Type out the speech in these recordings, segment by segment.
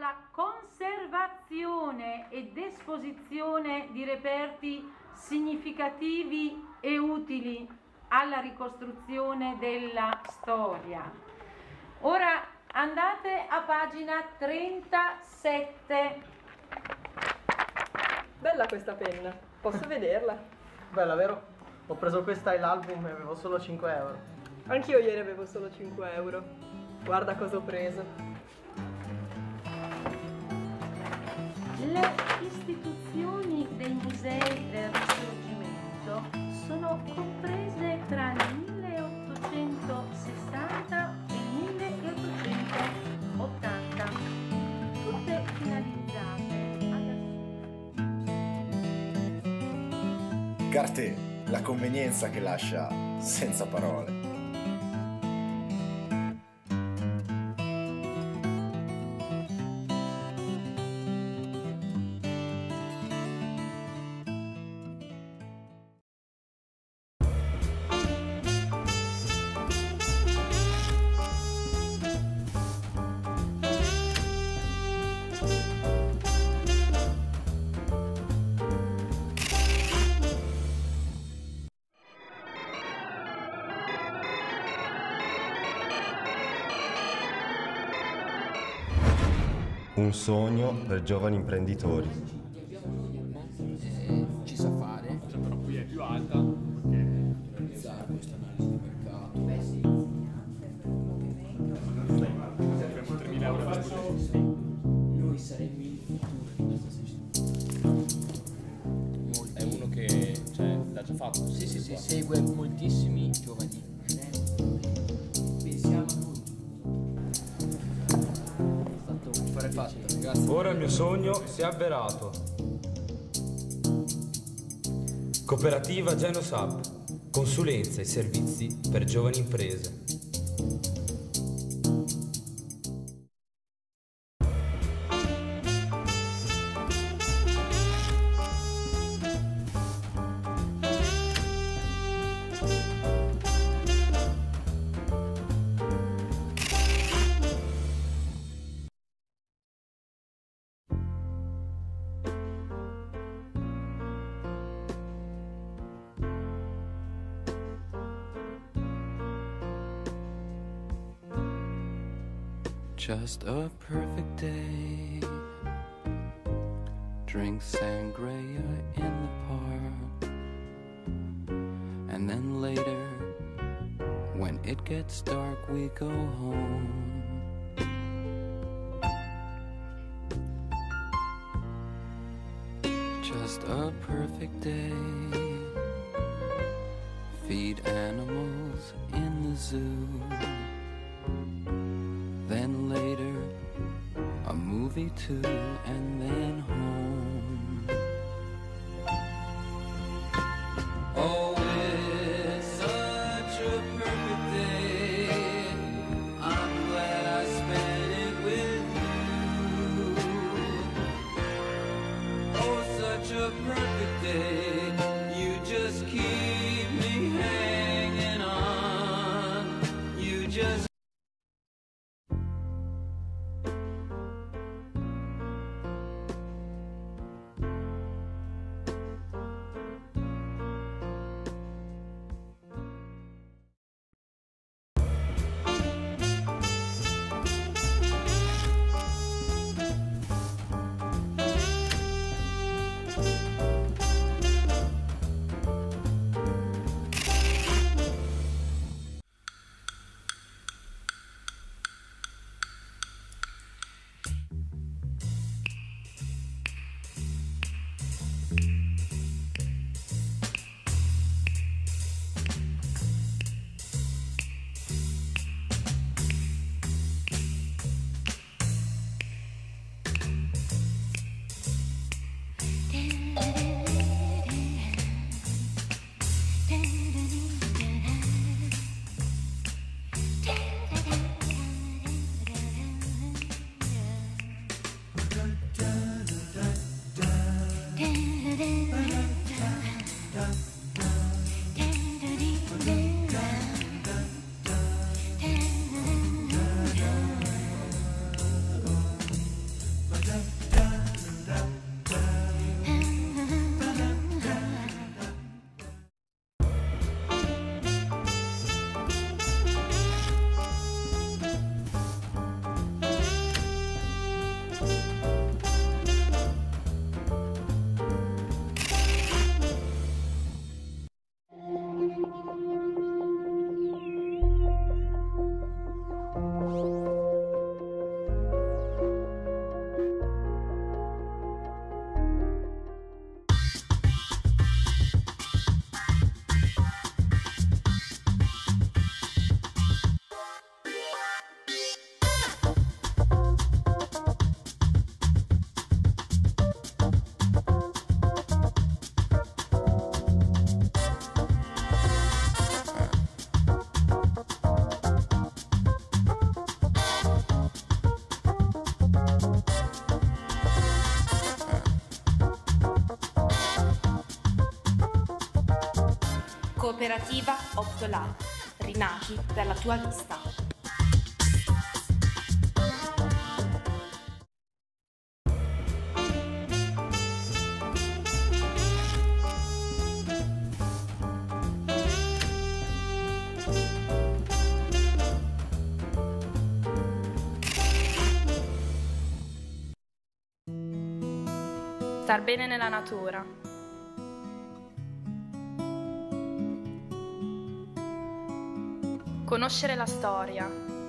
alla conservazione ed esposizione di reperti significativi e utili alla ricostruzione della storia. Ora andate a pagina 37. Bella questa penna, posso vederla? Bella, vero? Ho preso questa e l'album e avevo solo 5 euro. Anch'io ieri avevo solo 5 euro. Guarda cosa ho preso. Le istituzioni dei musei del Risorgimento sono comprese tra il 1860 e il 1880, tutte finalizzate ad Carté, la convenienza che lascia senza parole. Un sogno per giovani imprenditori. Ci sa fare. Però qui è più alta. Realizzare questa analisi di mercato. Abbiamo 3.000 euro a disposizione. Noi saremmo il futuro di questa società. È uno che l'ha già fatto. Sì, segue moltissimi giovani. Pensiamo a noi. Facile, grazie. Ora il mio sogno si è avverato. Cooperativa Genosab, consulenza e servizi per giovani imprese. Just a perfect day. Drink sangria in the park. And then later, when it gets dark, we go home. Just a perfect day. Feed animals in the zoo. Then later, a movie too, and then home. Oh, it's such a perfect day. I'm glad I spent it with you. Oh, such a perfect day. You just keep me hanging on. You just Cooperativa Optolab, rinati per la tua vista. Star bene nella natura. Conoscere la storia.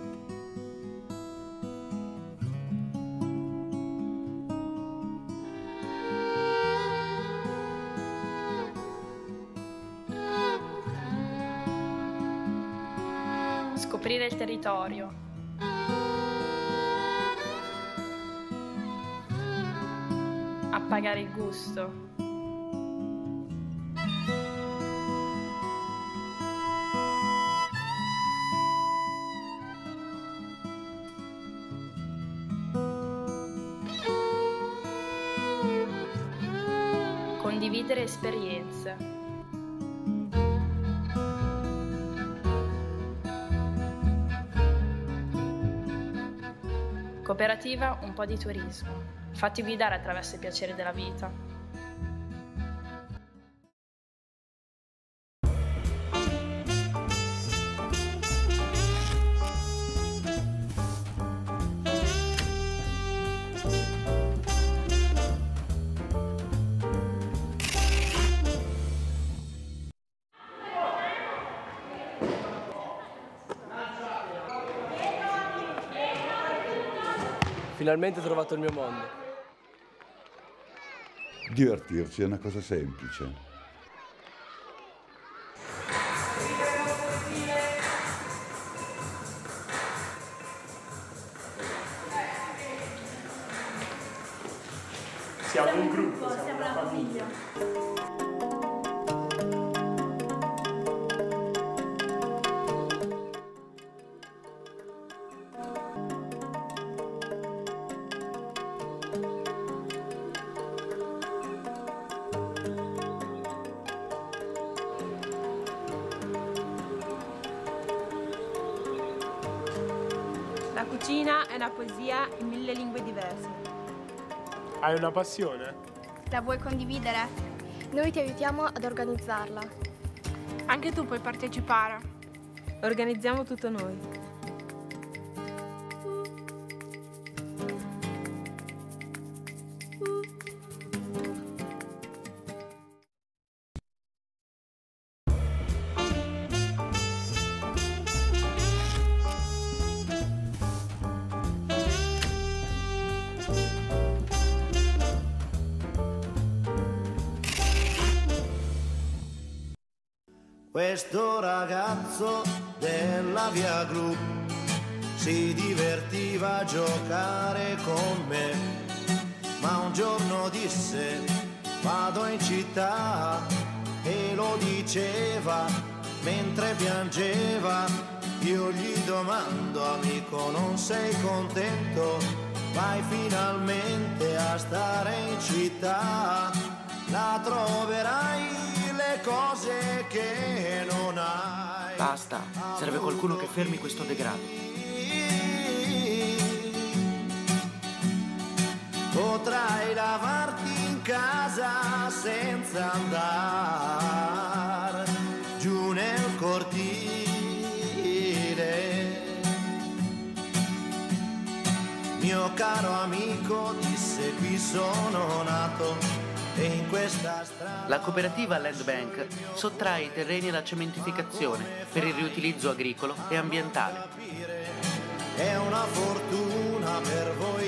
Scoprire il territorio. Appagare il gusto. Condividere esperienze. Cooperativa, un po' di turismo. Fatti guidare attraverso i piaceri della vita. Finalmente ho trovato il mio mondo. Divertirsi è una cosa semplice. Siamo un gruppo, siamo una famiglia. La cucina è una poesia in 1000 lingue diverse. Hai una passione? La vuoi condividere? Noi ti aiutiamo ad organizzarla. Anche tu puoi partecipare. Organizziamo tutto noi. Questo ragazzo della via Gru si divertiva a giocare con me, ma un giorno disse vado in città e lo diceva mentre piangeva. Io gli domando amico non sei contento? Vai finalmente a stare in città, la troverai le cose che non hai. Basta, serve qualcuno che fermi questo degrado. Potrai lavarti in casa senza andare giù nel cortile. Mio caro amico disse qui sono nato. E in questa strada la cooperativa Land Bank sottrae i terreni alla cementificazione per il riutilizzo agricolo e ambientale. è una fortuna per voi